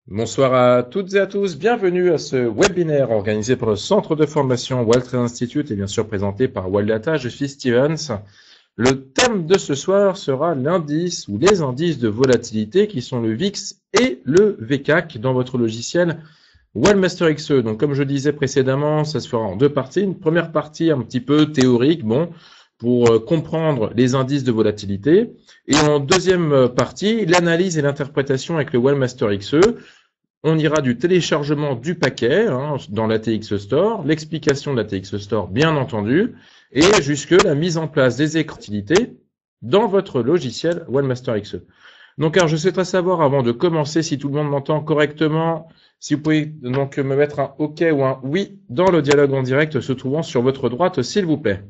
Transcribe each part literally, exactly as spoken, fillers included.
Bonsoir à toutes et à tous, bienvenue à ce webinaire organisé par le centre de formation World Trade Institute et bien sûr présenté par World Data. Je suis Stevens. Le thème de ce soir sera l'indice ou les indices de volatilité qui sont le V I X et le V C A C dans votre logiciel Webmaster X E. Donc comme je disais précédemment, ça se fera en deux parties. Une première partie un petit peu théorique, bon, pour comprendre les indices de volatilité. Et en deuxième partie, l'analyse et l'interprétation avec le Webmaster X E. On ira du téléchargement du paquet hein, dans l'A T X Store, l'explication de l'A T X Store bien entendu, et jusque la mise en place des écrans d'utilité dans votre logiciel Webmaster X E. Donc alors je souhaiterais savoir avant de commencer si tout le monde m'entend correctement, si vous pouvez donc me mettre un OK ou un oui dans le dialogue en direct se trouvant sur votre droite s'il vous plaît.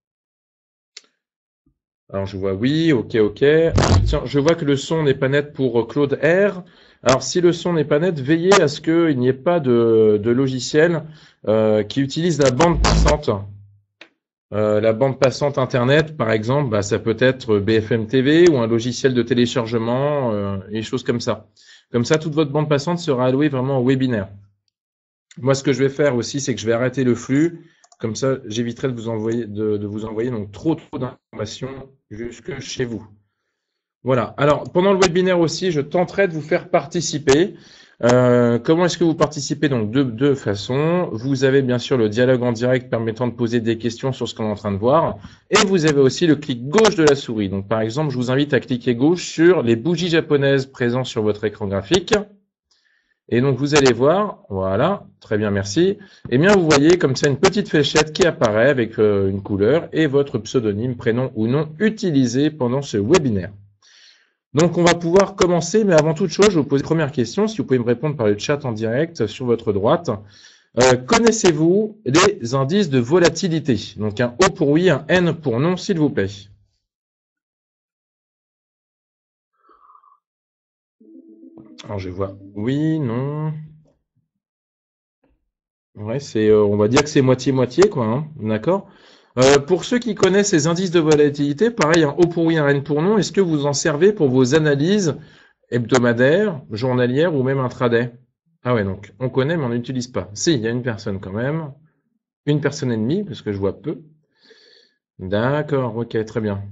Alors je vois oui, ok, ok. Tiens, je vois que le son n'est pas net pour Claude R. Alors si le son n'est pas net, veillez à ce qu'il n'y ait pas de, de logiciel euh, qui utilise la bande passante. Euh, la bande passante Internet, par exemple, bah, ça peut être B F M T V ou un logiciel de téléchargement, euh, et des choses comme ça. Comme ça, toute votre bande passante sera allouée vraiment au webinaire. Moi, ce que je vais faire aussi, c'est que je vais arrêter le flux. Comme ça, j'éviterai de vous envoyer, de, de vous envoyer donc trop trop d'informations jusque chez vous. Voilà. Alors, pendant le webinaire aussi, je tenterai de vous faire participer. Euh, comment est-ce que vous participez? Donc, de deux façons. Vous avez bien sûr le dialogue en direct permettant de poser des questions sur ce qu'on est en train de voir. Et vous avez aussi le clic gauche de la souris. Donc, par exemple, je vous invite à cliquer gauche sur les bougies japonaises présentes sur votre écran graphique. Et donc, vous allez voir, voilà, très bien, merci. Eh bien, vous voyez comme ça une petite fléchette qui apparaît avec euh, une couleur et votre pseudonyme, prénom ou nom utilisé pendant ce webinaire. Donc, on va pouvoir commencer, mais avant toute chose, je vais vous poser une première question, si vous pouvez me répondre par le chat en direct sur votre droite. Euh, connaissez-vous les indices de volatilité? Donc, un O pour oui, un N pour non, s'il vous plaît. Alors, je vois oui, non. Ouais, c'est, euh, on va dire que c'est moitié-moitié, quoi, hein, d'accord? Euh, pour ceux qui connaissent les indices de volatilité, pareil, un O pour oui, un N pour non, est-ce que vous en servez pour vos analyses hebdomadaires, journalières ou même intraday? Ah ouais, donc on connaît mais on n'utilise pas. Si, il y a une personne quand même. Une personne et demie, parce que je vois peu. D'accord, ok, très bien.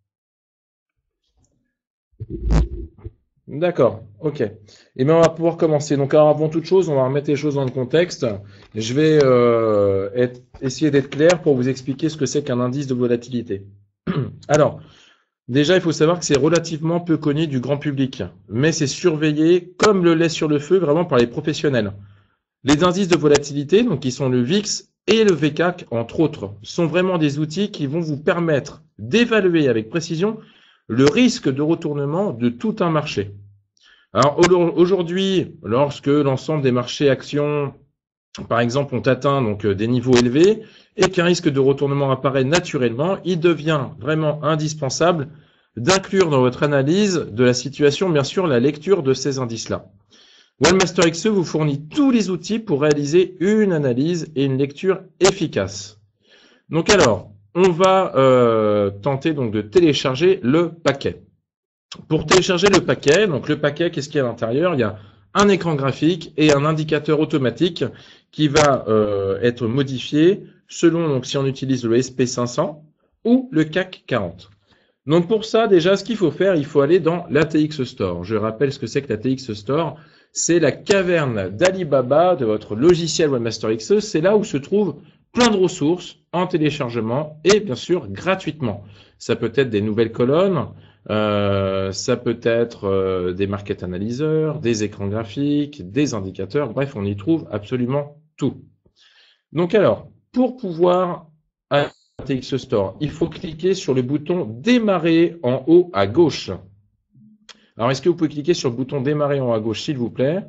D'accord, ok. Et bien on va pouvoir commencer. Donc alors, avant toute chose, on va remettre les choses dans le contexte. Je vais euh, être- essayer d'être clair pour vous expliquer ce que c'est qu'un indice de volatilité. Alors, déjà, il faut savoir que c'est relativement peu connu du grand public, mais c'est surveillé comme le lait sur le feu vraiment par les professionnels. Les indices de volatilité, donc qui sont le V I X et le V C A C, entre autres, sont vraiment des outils qui vont vous permettre d'évaluer avec précision le risque de retournement de tout un marché. Alors aujourd'hui, lorsque l'ensemble des marchés actions, par exemple, ont atteint donc des niveaux élevés et qu'un risque de retournement apparaît naturellement, il devient vraiment indispensable d'inclure dans votre analyse de la situation, bien sûr, la lecture de ces indices-là. Webmaster X E vous fournit tous les outils pour réaliser une analyse et une lecture efficace. Donc alors, on va euh, tenter donc de télécharger le paquet. Pour télécharger le paquet, donc le paquet, qu'est-ce qu'il y a à l'intérieur? Il y a un écran graphique et un indicateur automatique qui va euh, être modifié selon donc si on utilise le S P cinq cents ou le C A C quarante. Donc pour ça, déjà, ce qu'il faut faire, il faut aller dans l'A T X Store. Je rappelle ce que c'est que l'A T X Store. C'est la caverne d'Alibaba de votre logiciel Webmaster X E. C'est là où se trouvent plein de ressources en téléchargement et bien sûr gratuitement. Ça peut être des nouvelles colonnes, euh, ça peut être euh, des market analyseurs, des écrans graphiques, des indicateurs. Bref, on y trouve absolument tout. Donc alors, pour pouvoir A T X Store, il faut cliquer sur le bouton démarrer en haut à gauche. Alors, est-ce que vous pouvez cliquer sur le bouton démarrer en haut à gauche, s'il vous plaît?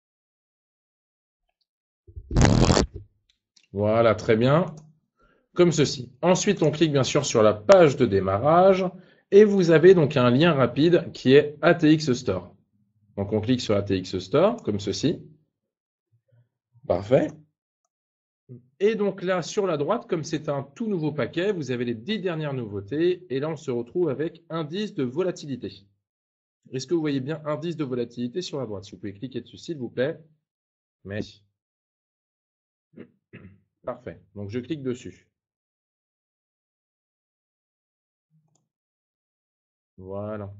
Voilà, très bien. Comme ceci. Ensuite, on clique bien sûr sur la page de démarrage et vous avez donc un lien rapide qui est A T X Store. Donc, on clique sur A T X Store, comme ceci. Parfait. Et donc là, sur la droite, comme c'est un tout nouveau paquet, vous avez les dix dernières nouveautés. Et là, on se retrouve avec indice de volatilité. Est-ce que vous voyez bien indice de volatilité sur la droite? Si vous pouvez cliquer dessus, s'il vous plaît. Merci. Parfait. Donc, je clique dessus. Voilà.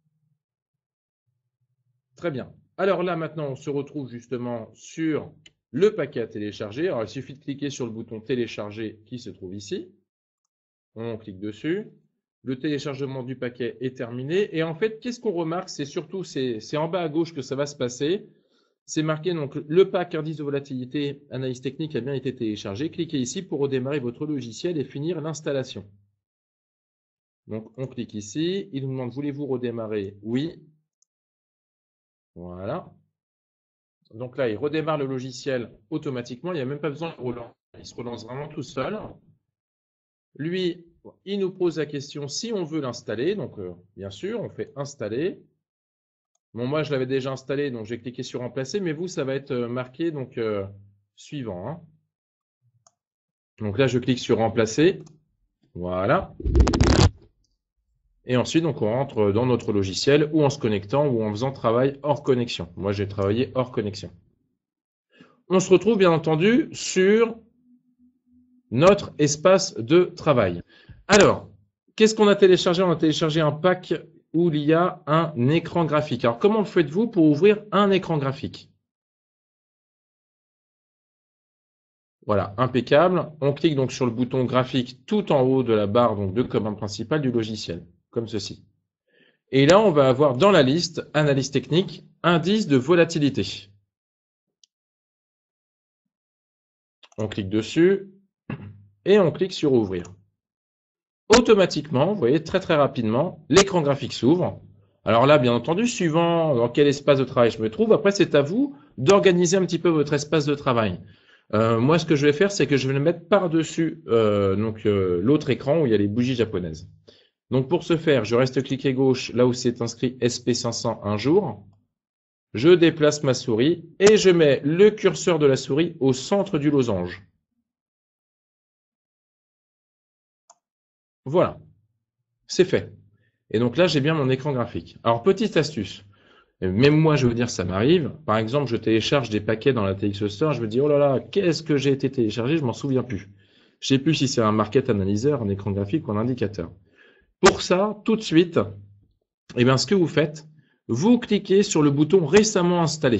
Très bien. Alors là, maintenant, on se retrouve justement sur le paquet à télécharger. Alors, il suffit de cliquer sur le bouton télécharger qui se trouve ici. On clique dessus. Le téléchargement du paquet est terminé. Et en fait, qu'est-ce qu'on remarque? C'est surtout, c'est en bas à gauche que ça va se passer. C'est marqué, donc, le pack indice de volatilité analyse technique a bien été téléchargé. Cliquez ici pour redémarrer votre logiciel et finir l'installation. Donc, on clique ici. Il nous demande, voulez-vous redémarrer? Oui. Voilà. Donc là, il redémarre le logiciel automatiquement. Il n'y a même pas besoin de relancer. Il se relance vraiment tout seul. Lui, il nous pose la question si on veut l'installer. Donc, euh, bien sûr, on fait installer. Bon, moi, je l'avais déjà installé, donc j'ai cliqué sur remplacer. Mais vous, ça va être marqué donc euh, suivant. Hein. Donc là, je clique sur remplacer. Voilà. Et ensuite, donc, on rentre dans notre logiciel ou en se connectant ou en faisant travail hors connexion. Moi, j'ai travaillé hors connexion. On se retrouve, bien entendu, sur notre espace de travail. Alors, qu'est-ce qu'on a téléchargé? On a téléchargé un pack où il y a un écran graphique. Alors, comment faites-vous pour ouvrir un écran graphique? Voilà, impeccable. On clique donc sur le bouton graphique tout en haut de la barre donc, de commande principale du logiciel, comme ceci. Et là, on va avoir dans la liste, analyse technique, indice de volatilité. On clique dessus et on clique sur ouvrir. Automatiquement, vous voyez, très très rapidement, l'écran graphique s'ouvre. Alors là, bien entendu, suivant dans quel espace de travail je me trouve, après c'est à vous d'organiser un petit peu votre espace de travail. Euh, moi, ce que je vais faire, c'est que je vais le mettre par-dessus euh, donc euh, l'autre écran où il y a les bougies japonaises. Donc pour ce faire, je reste cliqué gauche là où c'est inscrit S P cinq cents un jour. Je déplace ma souris et je mets le curseur de la souris au centre du losange. Voilà, c'est fait. Et donc là, j'ai bien mon écran graphique. Alors, petite astuce. Même moi, je veux dire, ça m'arrive. Par exemple, je télécharge des paquets dans la T X Store. Je me dis, oh là là, qu'est-ce que j'ai été téléchargé? Je m'en souviens plus. Je ne sais plus si c'est un market analyzer, un écran graphique ou un indicateur. Pour ça, tout de suite, eh bien, ce que vous faites, vous cliquez sur le bouton récemment installé.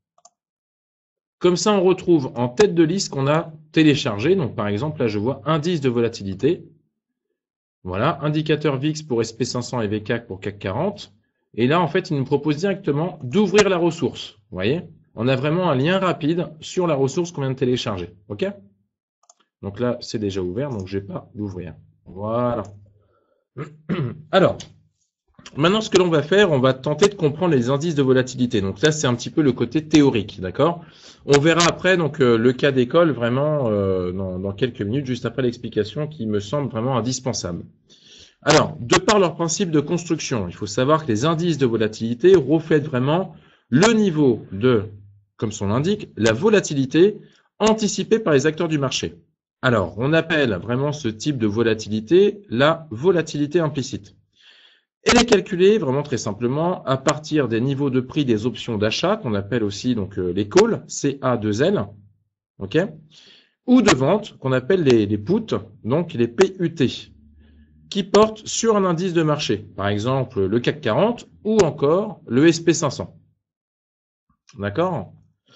Comme ça, on retrouve en tête de liste qu'on a téléchargé. Donc, par exemple, là, je vois indice de volatilité. Voilà, indicateur V I X pour S P cinq cents et V C A C pour C A C quarante. Et là, en fait, il nous propose directement d'ouvrir la ressource. Vous voyez, on a vraiment un lien rapide sur la ressource qu'on vient de télécharger. OK? Donc là, c'est déjà ouvert, donc je n'ai pas d'ouvrir. Voilà. Alors, maintenant, ce que l'on va faire, on va tenter de comprendre les indices de volatilité. Donc là, c'est un petit peu le côté théorique, d'accord? On verra après donc euh, le cas d'école vraiment euh, dans, dans quelques minutes, juste après l'explication qui me semble vraiment indispensable. Alors, de par leur principe de construction, il faut savoir que les indices de volatilité reflètent vraiment le niveau de, comme son l'indique, la volatilité anticipée par les acteurs du marché. Alors, on appelle vraiment ce type de volatilité la volatilité implicite. Elle est calculée vraiment très simplement à partir des niveaux de prix des options d'achat, qu'on appelle aussi donc les calls, C A deux L, ok, ou de vente, qu'on appelle les, les puts, donc les P U T, qui portent sur un indice de marché, par exemple le C A C quarante ou encore le S P cinq cents. D'accord ?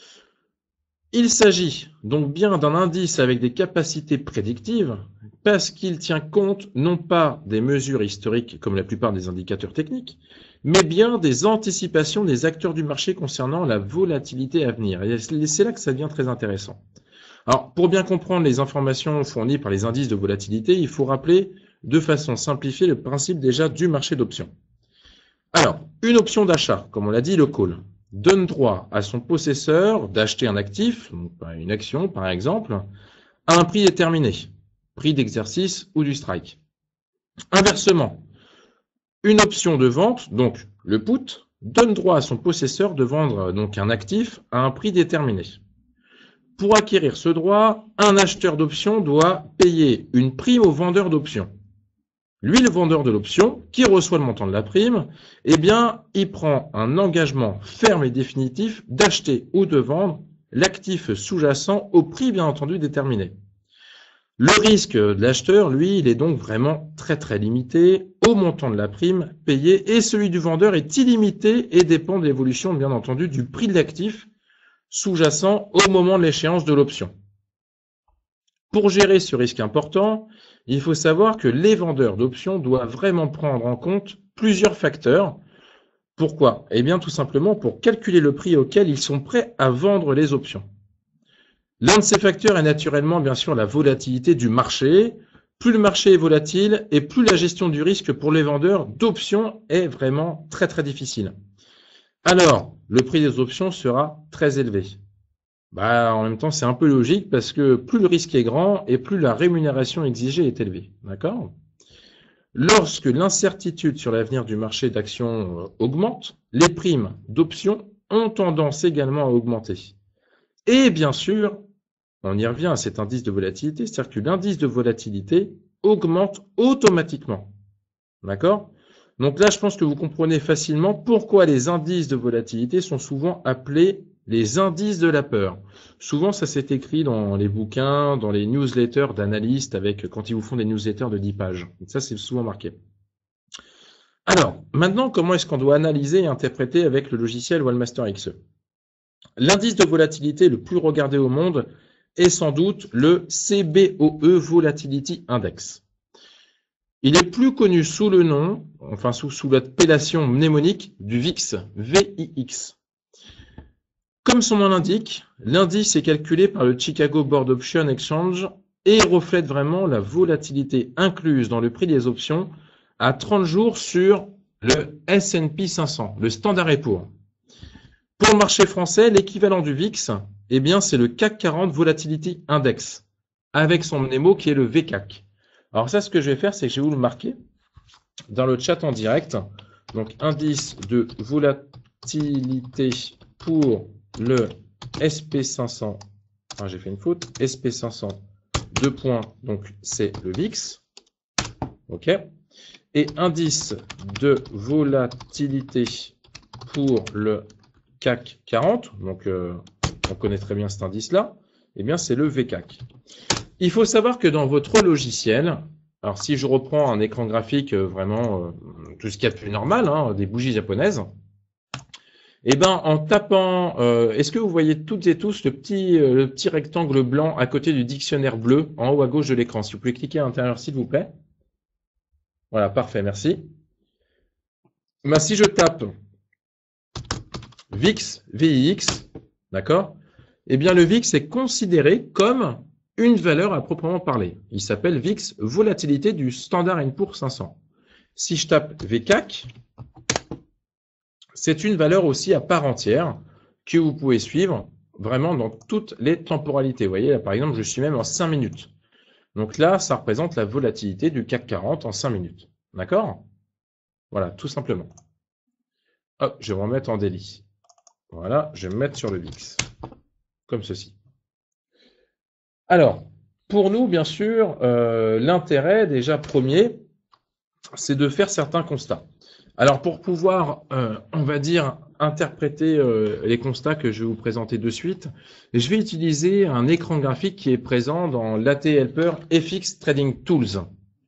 Il s'agit donc bien d'un indice avec des capacités prédictives parce qu'il tient compte non pas des mesures historiques comme la plupart des indicateurs techniques, mais bien des anticipations des acteurs du marché concernant la volatilité à venir. Et c'est là que ça devient très intéressant. Alors, pour bien comprendre les informations fournies par les indices de volatilité, il faut rappeler de façon simplifiée le principe déjà du marché d'options. Alors, une option d'achat, comme on l'a dit, le call, donne droit à son possesseur d'acheter un actif, une action par exemple, à un prix déterminé, prix d'exercice ou du strike. Inversement, une option de vente, donc le put, donne droit à son possesseur de vendre donc un actif à un prix déterminé. Pour acquérir ce droit, un acheteur d'options doit payer une prime au vendeur d'options. Lui, le vendeur de l'option, qui reçoit le montant de la prime, eh bien, il prend un engagement ferme et définitif d'acheter ou de vendre l'actif sous-jacent au prix, bien entendu, déterminé. Le risque de l'acheteur, lui, il est donc vraiment très très limité au montant de la prime payée et celui du vendeur est illimité et dépend de l'évolution, bien entendu, du prix de l'actif sous-jacent au moment de l'échéance de l'option. Pour gérer ce risque important, il faut savoir que les vendeurs d'options doivent vraiment prendre en compte plusieurs facteurs. Pourquoi? Eh bien, tout simplement pour calculer le prix auquel ils sont prêts à vendre les options. L'un de ces facteurs est naturellement, bien sûr, la volatilité du marché. Plus le marché est volatile et plus la gestion du risque pour les vendeurs d'options est vraiment très très difficile. Alors, le prix des options sera très élevé. Bah, en même temps, c'est un peu logique parce que plus le risque est grand et plus la rémunération exigée est élevée. D'accord? Lorsque l'incertitude sur l'avenir du marché d'actions augmente, les primes d'options ont tendance également à augmenter. Et bien sûr, on y revient à cet indice de volatilité, c'est-à-dire que l'indice de volatilité augmente automatiquement. D'accord? Donc là, je pense que vous comprenez facilement pourquoi les indices de volatilité sont souvent appelés les indices de la peur. Souvent, ça s'est écrit dans les bouquins, dans les newsletters d'analystes, avec quand ils vous font des newsletters de dix pages. Ça, c'est souvent marqué. Alors, maintenant, comment est-ce qu'on doit analyser et interpréter avec le logiciel Wallmaster X E? L'indice de volatilité le plus regardé au monde est sans doute le C B O E Volatility Index. Il est plus connu sous le nom, enfin sous, sous l'appellation mnémonique du V I X, V I X. Comme son nom l'indique, l'indice est calculé par le Chicago Board Option Exchange et reflète vraiment la volatilité incluse dans le prix des options à trente jours sur le S and P cinq cents, le Standard et Poor's. Pour le marché français, l'équivalent du V I X, eh bien, c'est le C A C quarante Volatility Index, avec son mnémo qui est le V C A C. Alors ça, ce que je vais faire, c'est que je vais vous le marquer dans le chat en direct. Donc, indice de volatilité pour le S P cinq cents. Ah, j'ai fait une faute. S P cinq cents, deux points, donc c'est le V I X. OK. Et indice de volatilité pour le C A C quarante, donc euh, on connaît très bien cet indice-là, eh bien c'est le V C A C. Il faut savoir que dans votre logiciel, alors si je reprends un écran graphique euh, vraiment euh, tout ce qu'il y a de plus normal, hein, des bougies japonaises, eh ben en tapant, euh, est-ce que vous voyez toutes et tous le petit, euh, le petit rectangle blanc à côté du dictionnaire bleu en haut à gauche de l'écran? Si vous pouvez cliquer à l'intérieur s'il vous plaît. Voilà, parfait, merci. Ben, si je tape V I X, V I X, d'accord? Eh bien, le V I X est considéré comme une valeur à proprement parler. Il s'appelle V I X, volatilité du Standard and Poor's cinq cents. Si je tape V C A C, c'est une valeur aussi à part entière que vous pouvez suivre vraiment dans toutes les temporalités. Vous voyez, là, par exemple, je suis même en cinq minutes. Donc là, ça représente la volatilité du C A C quarante en cinq minutes. D'accord? Voilà, tout simplement. Hop, je vais me remettre en daily. Voilà, je vais me mettre sur le V I X, comme ceci. Alors, pour nous, bien sûr, euh, l'intérêt déjà premier, c'est de faire certains constats. Alors, pour pouvoir, euh, on va dire, interpréter euh, les constats que je vais vous présenter de suite, je vais utiliser un écran graphique qui est présent dans l'A T Helper F X Trading Tools.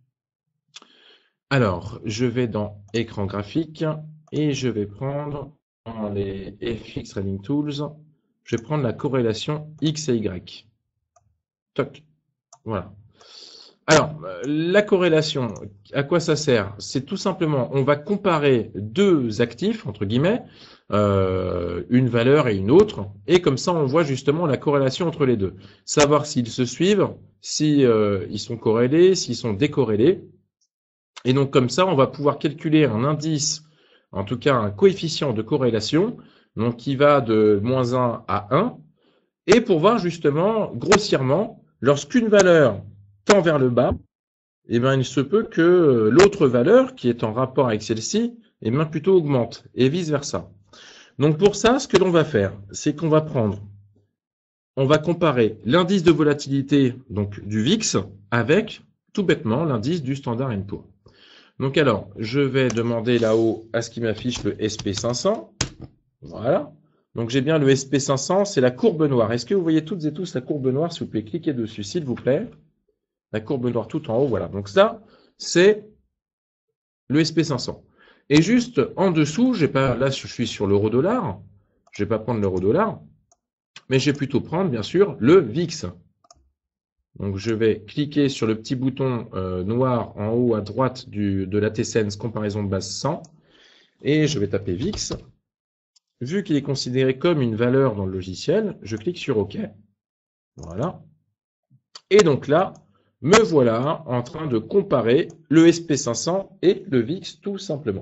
Alors, je vais dans écran graphique et je vais prendre dans les F X Trading Tools, je vais prendre la corrélation X et Y. Toc. Voilà. Alors, la corrélation, à quoi ça sert? C'est tout simplement, on va comparer deux actifs, entre guillemets, euh, une valeur et une autre, et comme ça, on voit justement la corrélation entre les deux. Savoir s'ils se suivent, si euh, ils sont corrélés, s'ils sont décorrélés. Et donc, comme ça, on va pouvoir calculer un indice, en tout cas un coefficient de corrélation, donc qui va de moins un à un, et pour voir justement, grossièrement, lorsqu'une valeur tend vers le bas, eh bien, il se peut que l'autre valeur, qui est en rapport avec celle-ci, eh bien, plutôt augmente, et vice-versa. Donc, pour ça, ce que l'on va faire, c'est qu'on va prendre, on va comparer l'indice de volatilité donc du V I X avec, tout bêtement, l'indice du Standard and Poor's. Donc alors, je vais demander là-haut à ce qu'il m'affiche le S P cinq cents. Voilà. Donc j'ai bien le S P cinq cents, c'est la courbe noire. Est-ce que vous voyez toutes et tous la courbe noire? Si vous pouvez cliquer dessus, s'il vous plaît. La courbe noire tout en haut, voilà. Donc ça, c'est le S P cinq cents. Et juste en dessous, j'ai pas, là je suis sur l'euro-dollar, je vais pas prendre l'euro-dollar, mais je vais plutôt prendre bien sûr le V I X. Donc je vais cliquer sur le petit bouton euh, noir en haut à droite du, de la T S E N S comparaison de base cent, et je vais taper V I X. Vu qu'il est considéré comme une valeur dans le logiciel, je clique sur OK. Voilà. Et donc là, me voilà en train de comparer le S P cinq cents et le V I X tout simplement.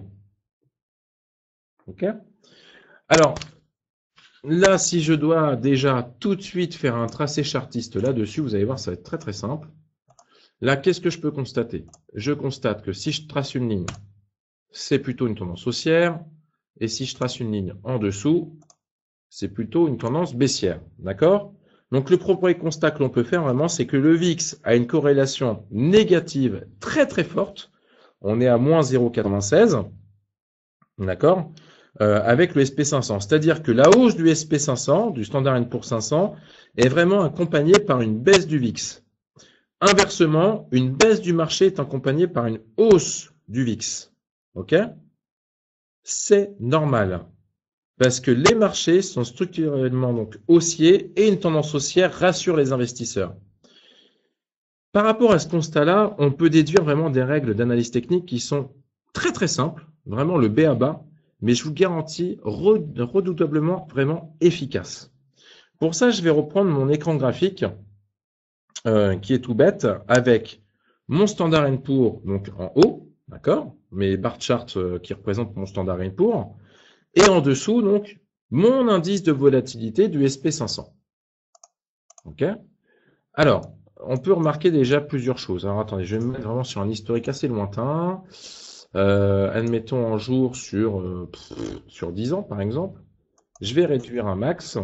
OK? Alors, là, si je dois déjà tout de suite faire un tracé chartiste là-dessus, vous allez voir, ça va être très très simple. Là, qu'est-ce que je peux constater? Je constate que si je trace une ligne, c'est plutôt une tendance haussière. Et si je trace une ligne en dessous, c'est plutôt une tendance baissière. D'accord? Donc, le premier constat que l'on peut faire vraiment, c'est que le V I X a une corrélation négative très très forte. On est à moins zéro virgule quatre-vingt-seize. D'accord? Euh, avec le S P cinq cents. C'est-à-dire que la hausse du S P cinq cents, du Standard and Poor's cinq cents, est vraiment accompagnée par une baisse du V I X. Inversement, une baisse du marché est accompagnée par une hausse du V I X. OK? C'est normal. Parce que les marchés sont structurellement donc haussiers et une tendance haussière rassure les investisseurs. Par rapport à ce constat-là, on peut déduire vraiment des règles d'analyse technique qui sont très très simples, vraiment le B A B A, mais je vous garantis redoutablement vraiment efficace. Pour ça, je vais reprendre mon écran graphique euh, qui est tout bête avec mon Standard and Poor's donc en haut, d'accord, mes bar charts euh, qui représentent mon Standard and Poor's, et en dessous donc mon indice de volatilité du S P cinq cents. Ok. Alors, on peut remarquer déjà plusieurs choses. Alors attendez, je vais me mettre vraiment sur un historique assez lointain. Euh, admettons en jour sur, euh, pff, sur dix ans par exemple. Je vais réduire un max.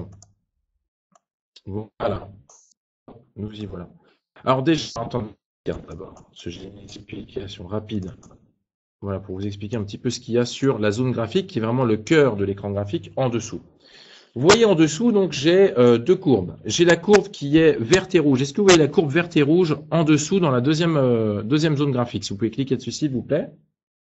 Voilà. Nous y voilà. Alors déjà, attendez d'abord, parce que j'ai une explication rapide. Voilà, pour vous expliquer un petit peu ce qu'il y a sur la zone graphique, qui est vraiment le cœur de l'écran graphique en dessous. Vous voyez en dessous, donc j'ai euh, deux courbes. J'ai la courbe qui est verte et rouge. Est-ce que vous voyez la courbe verte et rouge en dessous dans la deuxième, euh, deuxième zone graphique? Si vous pouvez cliquer dessus, s'il vous plaît.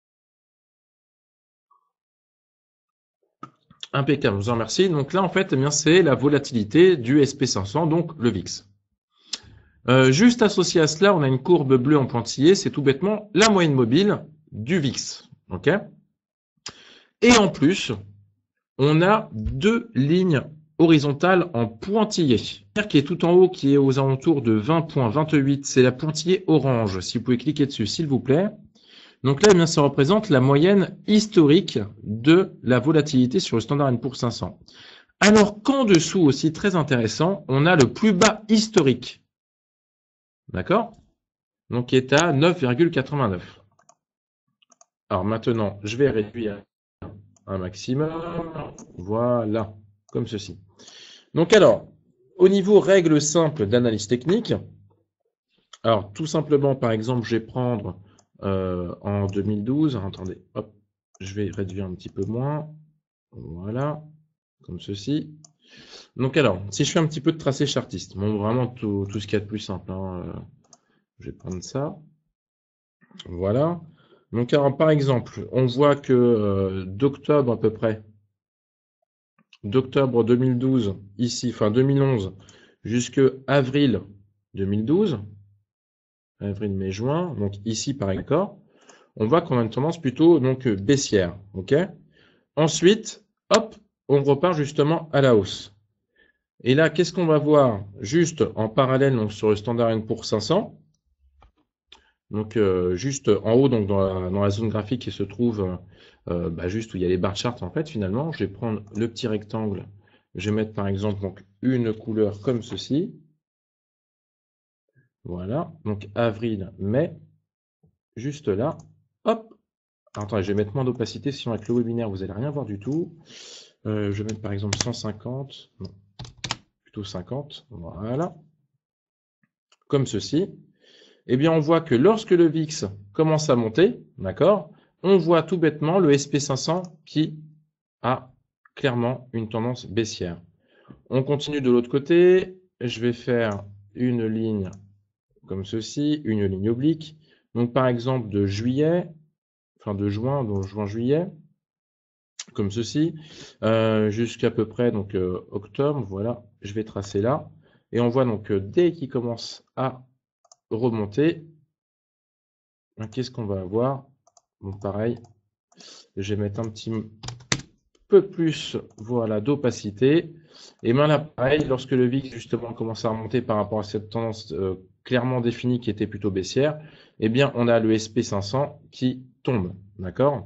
Impeccable, je vous en remercie. Donc là, en fait, eh bien, c'est la volatilité du S P cinq cents, donc le V I X. Euh, juste associé à cela, on a une courbe bleue en pointillé. C'est tout bêtement la moyenne mobile du V I X. OK? Et en plus, on a deux lignes horizontales en pointillé. Qui est tout en haut, qui est aux alentours de vingt virgule vingt-huit. C'est la pointillée orange. Si vous pouvez cliquer dessus, s'il vous plaît. Donc là, eh bien, ça représente la moyenne historique de la volatilité sur le Standard and Poor's cinq cents. Alors qu'en dessous aussi, très intéressant, on a le plus bas historique. D'accord? Donc qui est à neuf virgule quatre-vingt-neuf. Alors maintenant, je vais réduire un maximum. Voilà, comme ceci. Donc alors, au niveau règles simples d'analyse technique, alors tout simplement, par exemple, je vais prendre euh, en deux mille douze, attendez, hop, je vais réduire un petit peu moins, voilà, comme ceci. Donc alors, si je fais un petit peu de tracé chartiste, bon, vraiment tout, tout ce qu'il y a de plus simple, hein, euh, je vais prendre ça, voilà. Donc alors, par exemple, on voit que euh, d'octobre à peu près, d'octobre deux mille douze, ici, enfin deux mille onze, jusque avril deux mille douze, avril, mai, juin, donc ici par accord, on voit qu'on a une tendance plutôt donc baissière. Ok. Ensuite, hop, on repart justement à la hausse. Et là, qu'est-ce qu'on va voir juste en parallèle donc sur le Standard and Poor's cinq cents. Donc euh, juste en haut, donc dans la, dans la zone graphique qui se trouve euh, bah, juste où il y a les bar charts en fait finalement. Je vais prendre le petit rectangle. Je vais mettre par exemple donc une couleur comme ceci. Voilà. Donc avril, mai, juste là. Hop. Attends, je vais mettre moins d'opacité, sinon avec le webinaire, vous n'allez rien voir du tout. Euh, je vais mettre par exemple cent cinquante, non, plutôt cinquante, voilà, comme ceci. eh bien, on voit que lorsque le V I X commence à monter, d'accord, on voit tout bêtement le S and P cinq cents qui a clairement une tendance baissière. On continue de l'autre côté. Je vais faire une ligne comme ceci, une ligne oblique. Donc, par exemple, de juillet, enfin de juin, donc juin-juillet, comme ceci, euh, jusqu'à peu près donc euh, octobre. Voilà, je vais tracer là. Et on voit donc euh, dès qu'il commence à remonter, qu'est-ce qu'on va avoir? Bon, pareil, je vais mettre un petit peu plus, voilà, d'opacité. Et bien là, pareil, lorsque le V I X justement commence à remonter par rapport à cette tendance euh, clairement définie qui était plutôt baissière, eh bien on a le S and P cinq cents qui tombe, d'accord?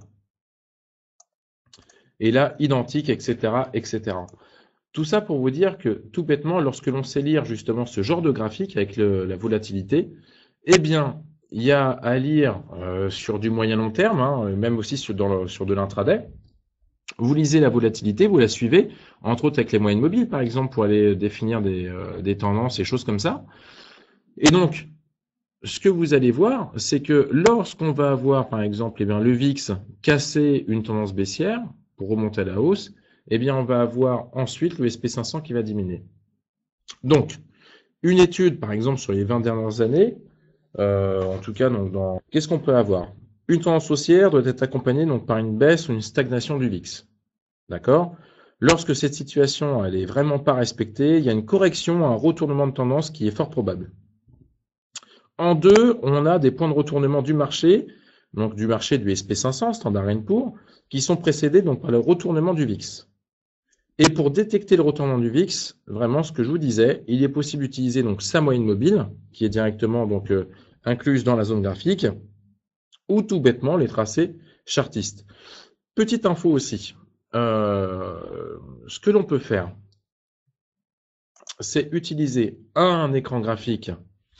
Et là, identique, et cetera, et cetera. Tout ça pour vous dire que, tout bêtement, lorsque l'on sait lire justement ce genre de graphique avec le, la volatilité, eh bien, il y a à lire euh, sur du moyen long terme, hein, même aussi sur, dans le, sur de l'intraday. Vous lisez la volatilité, vous la suivez, entre autres avec les moyennes mobiles, par exemple, pour aller définir des, euh, des tendances et choses comme ça. Et donc, ce que vous allez voir, c'est que lorsqu'on va avoir, par exemple, eh bien, le V I X casser une tendance baissière pour remonter à la hausse, eh bien, on va avoir ensuite le S and P cinq cents qui va diminuer. Donc, une étude, par exemple, sur les vingt dernières années, euh, en tout cas, donc, dans... qu'est-ce qu'on peut avoir? Une tendance haussière doit être accompagnée donc, par une baisse ou une stagnation du V I X. D'accord? Lorsque cette situation elle est vraiment pas respectée, il y a une correction, un retournement de tendance qui est fort probable. En deux, on a des points de retournement du marché, donc du marché du S and P cinq cents, Standard and Poor's, qui sont précédés donc par le retournement du V I X. Et pour détecter le retournement du V I X, vraiment ce que je vous disais, il est possible d'utiliser donc sa moyenne mobile, qui est directement donc euh, incluse dans la zone graphique, ou tout bêtement les tracés chartistes. Petite info aussi, euh, ce que l'on peut faire, c'est utiliser un écran graphique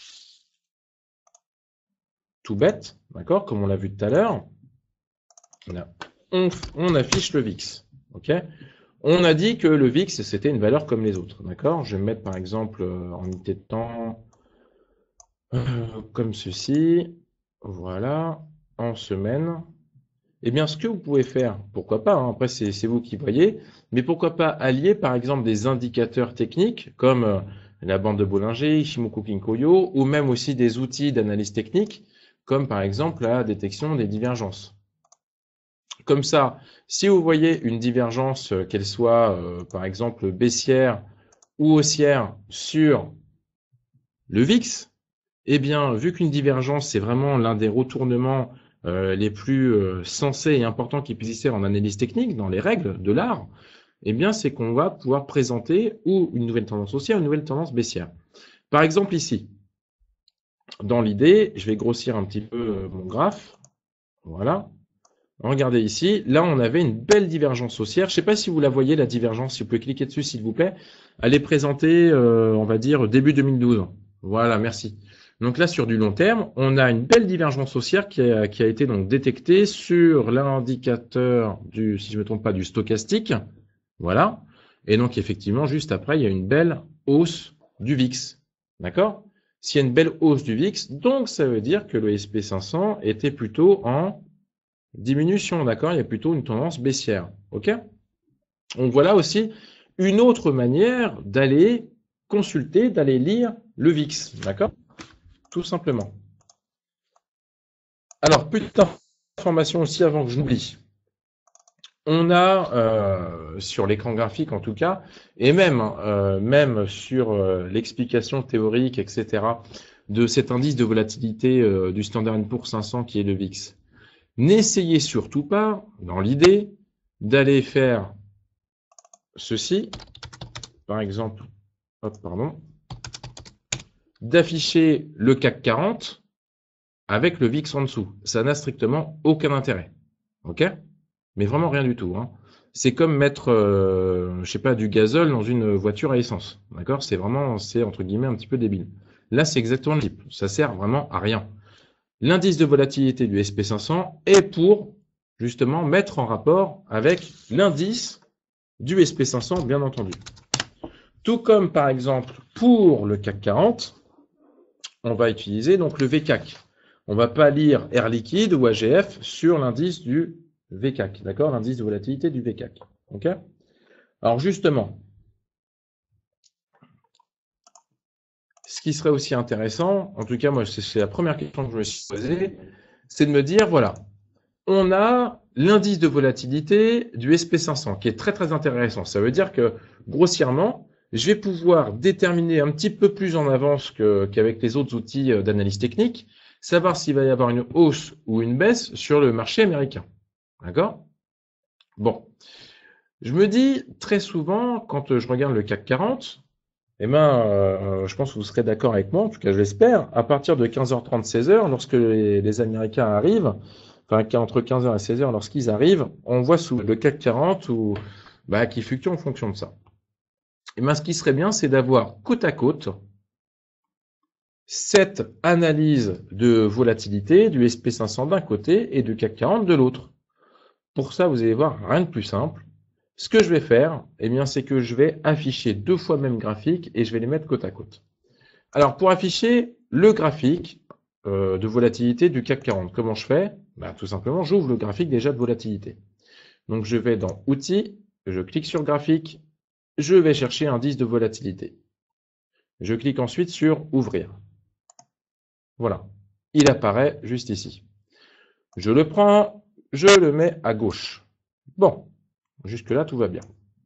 tout bête, d'accord, comme on l'a vu tout à l'heure. On, on affiche le V I X, ok. On a dit que le V I X, c'était une valeur comme les autres, d'accord. Je vais mettre par exemple en unité de temps euh, comme ceci, voilà, en semaine. Eh bien, ce que vous pouvez faire, pourquoi pas, hein, après c'est vous qui voyez, mais pourquoi pas allier par exemple des indicateurs techniques comme euh, la bande de Bollinger, Ishimoku Kinkoyo, ou même aussi des outils d'analyse technique, comme par exemple la détection des divergences. Comme ça, si vous voyez une divergence, euh, qu'elle soit euh, par exemple baissière ou haussière sur le V I X, eh bien, vu qu'une divergence, c'est vraiment l'un des retournements euh, les plus euh, sensés et importants qui puissent exister en analyse technique, dans les règles de l'art, eh bien, c'est qu'on va pouvoir présenter ou une nouvelle tendance haussière, une nouvelle tendance baissière. Par exemple, ici, dans l'idée, je vais grossir un petit peu euh, mon graphe. Voilà. Regardez ici, là, on avait une belle divergence haussière. Je ne sais pas si vous la voyez, la divergence. Si vous pouvez cliquer dessus, s'il vous plaît. Elle est présentée, euh, on va dire, début deux mille douze. Voilà, merci. Donc là, sur du long terme, on a une belle divergence haussière qui a, qui a été donc détectée sur l'indicateur du, si je ne me trompe pas, du stochastique. Voilà. Et donc, effectivement, juste après, il y a une belle hausse du V I X. D'accord? S'il y a une belle hausse du V I X, donc ça veut dire que le S and P cinq cents était plutôt en diminution. D'accord? Il y a plutôt une tendance baissière. OK? Donc voilà aussi une autre manière d'aller consulter, d'aller lire le V I X. D'accord? Tout simplement. Alors, petite information aussi avant que je n'oublie. On a, euh, sur l'écran graphique en tout cas, et même, euh, même sur euh, l'explication théorique, et cetera, de cet indice de volatilité euh, du Standard and Poor's cinq cents qui est le V I X, n'essayez surtout pas, dans l'idée, d'aller faire ceci, par exemple, hop, pardon, d'afficher le C A C quarante avec le V I X en dessous. Ça n'a strictement aucun intérêt. OK? Mais vraiment rien du tout. Hein. C'est comme mettre, euh, je sais pas, du gazole dans une voiture à essence. D'accord? C'est vraiment, c'est entre guillemets un petit peu débile. Là, c'est exactement le type. Ça sert vraiment à rien. L'indice de volatilité du S and P cinq cents est pour, justement, mettre en rapport avec l'indice du S and P cinq cents, bien entendu. Tout comme, par exemple, pour le C A C quarante, on va utiliser donc le V C A C. On ne va pas lire Air Liquide ou A G F sur l'indice du V C A C, d'accord? L'indice de volatilité du V C A C. Ok? Alors justement, ce qui serait aussi intéressant, en tout cas moi c'est la première question que je me suis posée, c'est de me dire, voilà, on a l'indice de volatilité du S P cinq cents qui est très très intéressant. Ça veut dire que grossièrement, je vais pouvoir déterminer un petit peu plus en avance que, qu'avec les autres outils d'analyse technique, savoir s'il va y avoir une hausse ou une baisse sur le marché américain. D'accord? Bon. Je me dis très souvent, quand je regarde le C A C quarante, eh ben, euh, je pense que vous serez d'accord avec moi, en tout cas je l'espère, à partir de quinze heures trente, seize heures, lorsque les, les Américains arrivent, enfin entre quinze heures et seize heures lorsqu'ils arrivent, on voit sous le C A C quarante ou, bah, qui fluctue en fonction de ça. Et ben, ce qui serait bien, c'est d'avoir côte à côte cette analyse de volatilité du S P cinq cents d'un côté et du C A C quarante de l'autre. Pour ça, vous allez voir, rien de plus simple. Ce que je vais faire, eh bien, c'est que je vais afficher deux fois le même graphique et je vais les mettre côte à côte. Alors, pour afficher le graphique euh, de volatilité du C A C quarante, comment je fais? Ben, tout simplement, j'ouvre le graphique déjà de volatilité. Donc, je vais dans Outils, je clique sur Graphique, je vais chercher indice de volatilité. Je clique ensuite sur Ouvrir. Voilà, il apparaît juste ici. Je le prends, je le mets à gauche. Bon, jusque-là, tout va bien.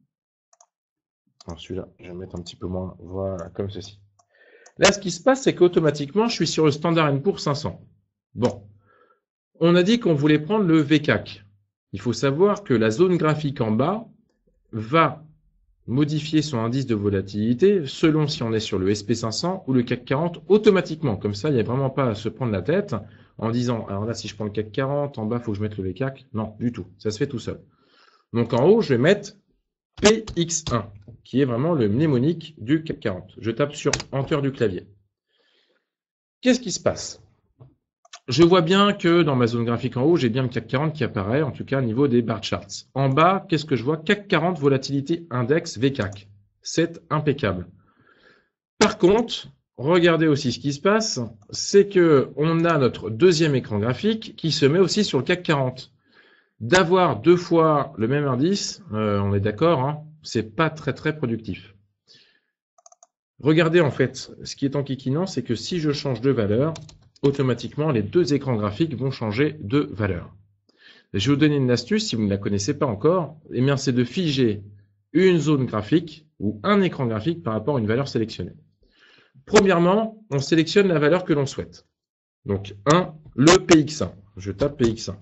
Alors celui-là, je vais mettre un petit peu moins, voilà, comme ceci. Là, ce qui se passe, c'est qu'automatiquement, je suis sur le Standard and Poor's cinq cents. Bon, on a dit qu'on voulait prendre le V C A C. Il faut savoir que la zone graphique en bas va modifier son indice de volatilité selon si on est sur le S P cinq cents ou le C A C quarante automatiquement. Comme ça, il n'y a vraiment pas à se prendre la tête en disant, alors là, si je prends le C A C quarante, en bas, il faut que je mette le V C A C. Non, du tout. Ça se fait tout seul. Donc en haut, je vais mettre P X un, qui est vraiment le mnémonique du C A C quarante. Je tape sur Enter du clavier. Qu'est-ce qui se passe? Je vois bien que dans ma zone graphique en haut, j'ai bien le C A C quarante qui apparaît, en tout cas au niveau des bar charts. En bas, qu'est-ce que je vois? C A C quarante volatilité index V C A C. C'est impeccable. Par contre, regardez aussi ce qui se passe, c'est que on a notre deuxième écran graphique qui se met aussi sur le C A C quarante. D'avoir deux fois le même indice, euh, on est d'accord, hein, c'est pas très très productif. Regardez en fait, ce qui est enquiquinant, c'est que si je change de valeur, automatiquement les deux écrans graphiques vont changer de valeur. Je vais vous donner une astuce, si vous ne la connaissez pas encore, eh bien c'est de figer une zone graphique ou un écran graphique par rapport à une valeur sélectionnée. Premièrement, on sélectionne la valeur que l'on souhaite. Donc un, le P X un. Je tape P X un.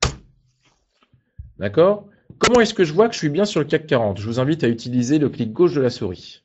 D'accord? Comment est-ce que je vois que je suis bien sur le C A C quarante? Je vous invite à utiliser le clic gauche de la souris.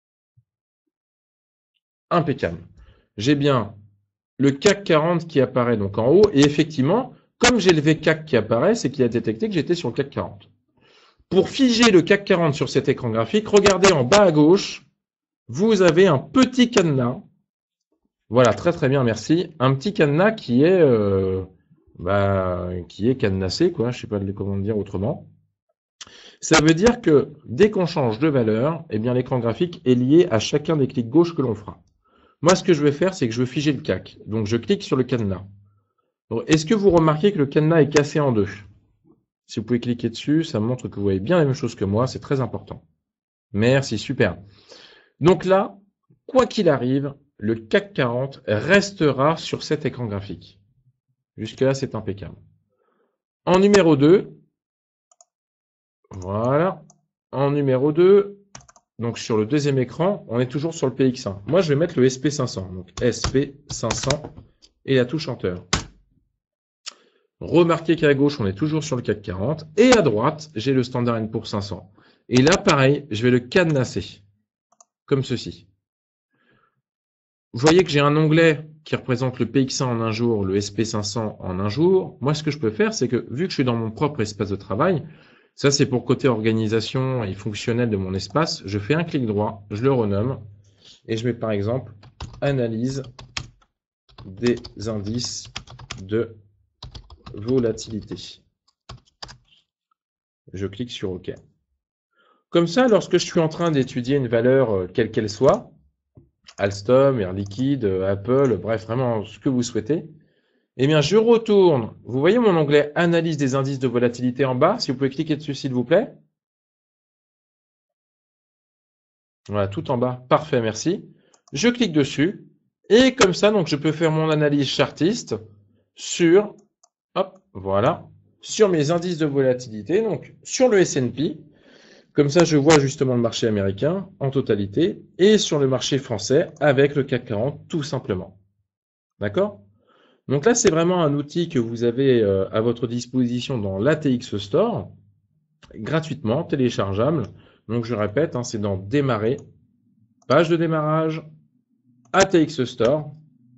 Impeccable. J'ai bien le C A C quarante qui apparaît donc en haut. Et effectivement, comme j'ai le V C A C qui apparaît, c'est qu'il a détecté que j'étais sur le C A C quarante. Pour figer le C A C quarante sur cet écran graphique, regardez en bas à gauche, vous avez un petit cadenas. Voilà, très très bien, merci. Un petit cadenas qui est, euh, bah, qui est cadenassé, quoi. Je ne sais pas comment le dire autrement. Ça veut dire que dès qu'on change de valeur, eh bien l'écran graphique est lié à chacun des clics gauche que l'on fera. Moi, ce que je vais faire, c'est que je veux figer le C A C. Donc, je clique sur le cadenas. Est-ce que vous remarquez que le cadenas est cassé en deux? Si vous pouvez cliquer dessus, ça montre que vous voyez bien la même chose que moi. C'est très important. Merci, super. Donc là, quoi qu'il arrive, le C A C quarante restera sur cet écran graphique. Jusque-là, c'est impeccable. En numéro deux, voilà. En numéro deux, donc sur le deuxième écran, on est toujours sur le P X un. Moi, je vais mettre le S P cinq cents. Donc S P cinq cents et la touche Enter. Remarquez qu'à gauche, on est toujours sur le C A C quarante. Et à droite, j'ai le Standard and Poor's cinq cents. Et là, pareil, je vais le cadenasser. Comme ceci. Vous voyez que j'ai un onglet qui représente le P X un en un jour, le S P cinq cents en un jour. Moi, ce que je peux faire, c'est que vu que je suis dans mon propre espace de travail, ça c'est pour côté organisation et fonctionnel de mon espace, je fais un clic droit, je le renomme et je mets par exemple analyse des indices de volatilité. Je clique sur OK. Comme ça, lorsque je suis en train d'étudier une valeur quelle qu'elle soit, Alstom, Air Liquide, Apple, bref, vraiment ce que vous souhaitez. Eh bien, je retourne. Vous voyez mon onglet Analyse des indices de volatilité en bas. Si vous pouvez cliquer dessus, s'il vous plaît. Voilà, tout en bas. Parfait, merci. Je clique dessus. Et comme ça, donc, je peux faire mon analyse chartiste sur, hop, voilà, sur mes indices de volatilité, donc sur le S and P. Comme ça, je vois justement le marché américain en totalité et sur le marché français avec le C A C quarante, tout simplement. D'accord? Donc là, c'est vraiment un outil que vous avez euh, à votre disposition dans l'A T X Store, gratuitement, téléchargeable. Donc je répète, hein, c'est dans Démarrer, page de démarrage, A T X Store.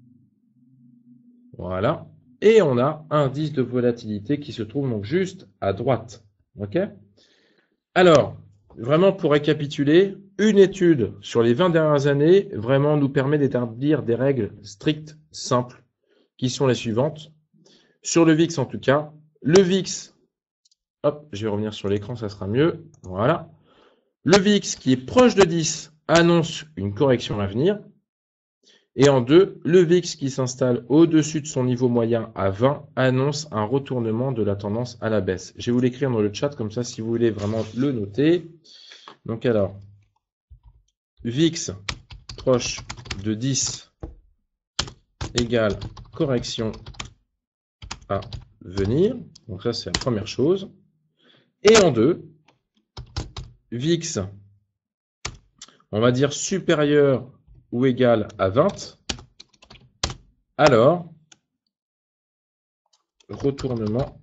Voilà. Et on a un indice de volatilité qui se trouve donc juste à droite. OK? Alors, vraiment pour récapituler, une étude sur les vingt dernières années vraiment nous permet d'établir des règles strictes, simples, qui sont les suivantes. Sur le V I X en tout cas, le V I X, hop, je vais revenir sur l'écran, ça sera mieux. Voilà. Le V I X qui est proche de dix annonce une correction à venir. Et en deux, le V I X qui s'installe au-dessus de son niveau moyen à vingt annonce un retournement de la tendance à la baisse. Je vais vous l'écrire dans le chat, comme ça, si vous voulez vraiment le noter. Donc alors, V I X proche de dix égale correction à venir. Donc ça, c'est la première chose. Et en deux, V I X, on va dire supérieur ou égal à vingt, alors retournement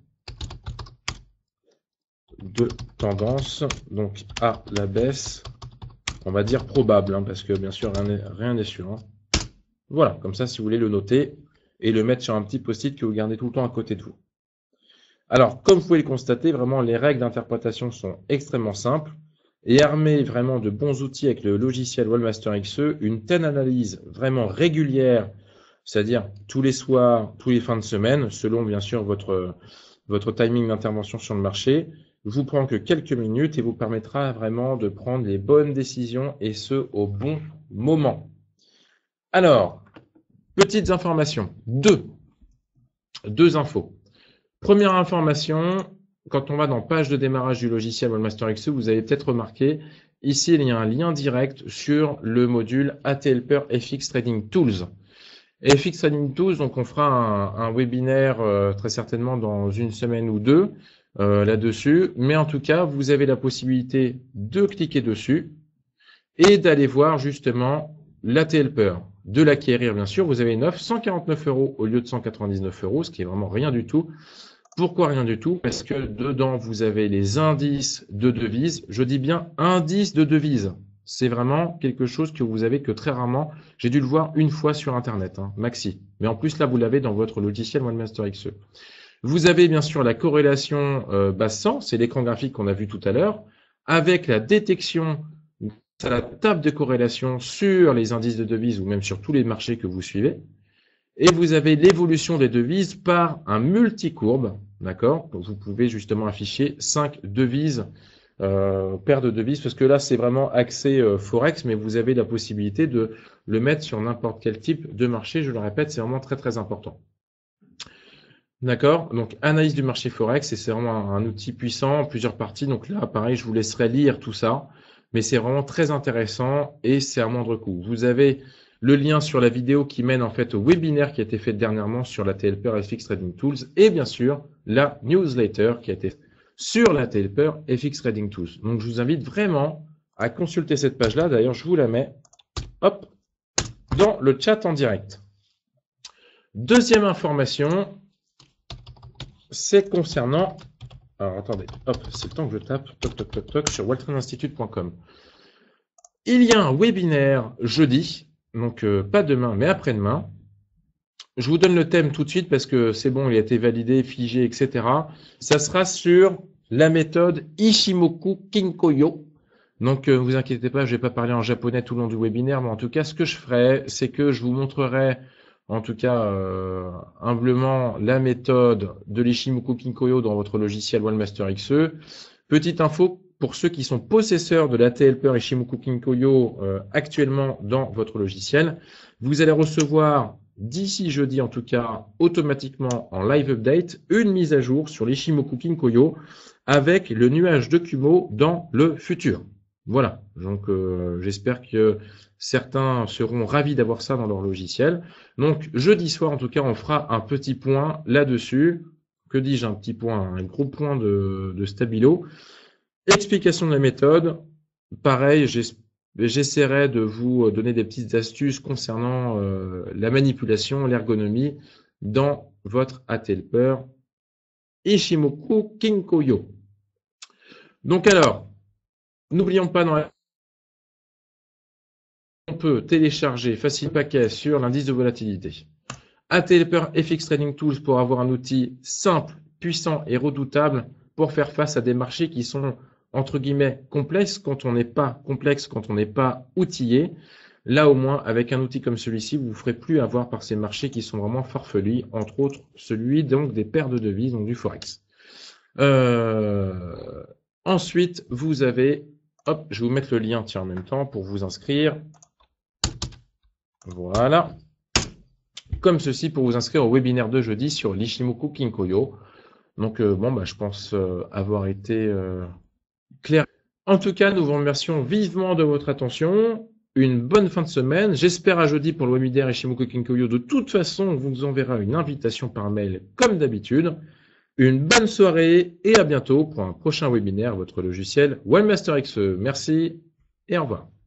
de tendance, donc à la baisse, on va dire probable, hein, parce que bien sûr rien n'est rien n'est sûr. Hein. Voilà, comme ça si vous voulez le noter et le mettre sur un petit post-it que vous gardez tout le temps à côté de vous. Alors, comme vous pouvez le constater, vraiment les règles d'interprétation sont extrêmement simples. Et armé vraiment de bons outils avec le logiciel Wallmaster X E, une telle analyse vraiment régulière, c'est-à-dire tous les soirs, tous les fins de semaine, selon bien sûr votre, votre timing d'intervention sur le marché, vous prend que quelques minutes et vous permettra vraiment de prendre les bonnes décisions et ce, au bon moment. Alors, petites informations. Deux. Deux infos. Première information, quand on va dans page de démarrage du logiciel Wallmaster X E, vous avez peut-être remarqué, ici il y a un lien direct sur le module A T Helper F X Trading Tools. F X Trading Tools, donc on fera un, un webinaire euh, très certainement dans une semaine ou deux euh, là-dessus, mais en tout cas, vous avez la possibilité de cliquer dessus et d'aller voir justement l'A T Helper, de l'acquérir bien sûr. Vous avez une offre cent quarante-neuf euros au lieu de cent quatre-vingt-dix-neuf euros, ce qui est vraiment rien du tout. Pourquoi rien du tout? Parce que dedans, vous avez les indices de devises. Je dis bien indices de devises. C'est vraiment quelque chose que vous avez que très rarement. J'ai dû le voir une fois sur Internet, hein, maxi. Mais en plus, là, vous l'avez dans votre logiciel Wallmaster X E. Vous avez bien sûr la corrélation euh, base cent, c'est l'écran graphique qu'on a vu tout à l'heure, avec la détection à la table de corrélation sur les indices de devises ou même sur tous les marchés que vous suivez. Et vous avez l'évolution des devises par un multicourbe, d'accord? Donc vous pouvez justement afficher cinq devises, euh, paires de devises, parce que là c'est vraiment axé euh, Forex, mais vous avez la possibilité de le mettre sur n'importe quel type de marché. Je le répète, c'est vraiment très très important. D'accord? Donc analyse du marché Forex, et c'est vraiment un, un outil puissant, plusieurs parties. Donc là, pareil, je vous laisserai lire tout ça, mais c'est vraiment très intéressant et c'est à moindre coût. Vous avez le lien sur la vidéo qui mène en fait au webinaire qui a été fait dernièrement sur la T Helper F X Trading Tools et bien sûr la newsletter qui a été sur la T Helper F X Trading Tools. Donc je vous invite vraiment à consulter cette page-là. D'ailleurs, je vous la mets hop, dans le chat en direct. Deuxième information, c'est concernant... Alors attendez, hop, c'est le temps que je tape toc, toc, toc, toc, sur world trade institute point com. Il y a un webinaire jeudi. Donc, euh, pas demain, mais après-demain. Je vous donne le thème tout de suite parce que c'est bon, il a été validé, figé, et cetera. Ça sera sur la méthode Ishimoku Kinkoyo. Donc, ne euh, vous inquiétez pas, je vais pas parler en japonais tout le long du webinaire, mais en tout cas, ce que je ferai, c'est que je vous montrerai, en tout cas, euh, humblement, la méthode de l'Ishimoku Kinkoyo dans votre logiciel Wallmaster X E. Petite info, pour ceux qui sont possesseurs de l'A T Helper et Shimoku Kinkoyo euh, actuellement dans votre logiciel, vous allez recevoir d'ici jeudi en tout cas automatiquement en live update une mise à jour sur les Shimoku Kinkoyo avec le nuage de Kumo dans le futur. Voilà, donc euh, j'espère que certains seront ravis d'avoir ça dans leur logiciel. Donc jeudi soir en tout cas on fera un petit point là-dessus. Que dis-je, un petit point, un gros point de, de Stabilo. Explication de la méthode. Pareil, j'essaierai de vous donner des petites astuces concernant euh, la manipulation, l'ergonomie dans votre A T Helper Ishimoku Kinkoyo. Donc alors, n'oublions pas, dans la... on peut télécharger Facile Paquet sur l'indice de volatilité. A T Helper F X Trading Tools pour avoir un outil simple, puissant et redoutable pour faire face à des marchés qui sont entre guillemets complexes quand on n'est pas complexe, quand on n'est pas outillé. Là au moins, avec un outil comme celui-ci, vous ne ferez plus avoir par ces marchés qui sont vraiment farfelus, entre autres celui donc des paires de devises, donc du Forex. Euh... Ensuite, vous avez, hop, je vais vous mettre le lien tiens en même temps pour vous inscrire. Voilà. Comme ceci pour vous inscrire au webinaire de jeudi sur l'Ishimoku Kinkoyo. Donc euh, bon, bah, je pense euh, avoir été euh, clair. En tout cas, nous vous remercions vivement de votre attention. Une bonne fin de semaine. J'espère à jeudi pour le webinaire Ishimoku Kinkoyo. De toute façon, on vous enverra une invitation par mail comme d'habitude. Une bonne soirée et à bientôt pour un prochain webinaire, votre logiciel OneMaster X E. Merci et au revoir.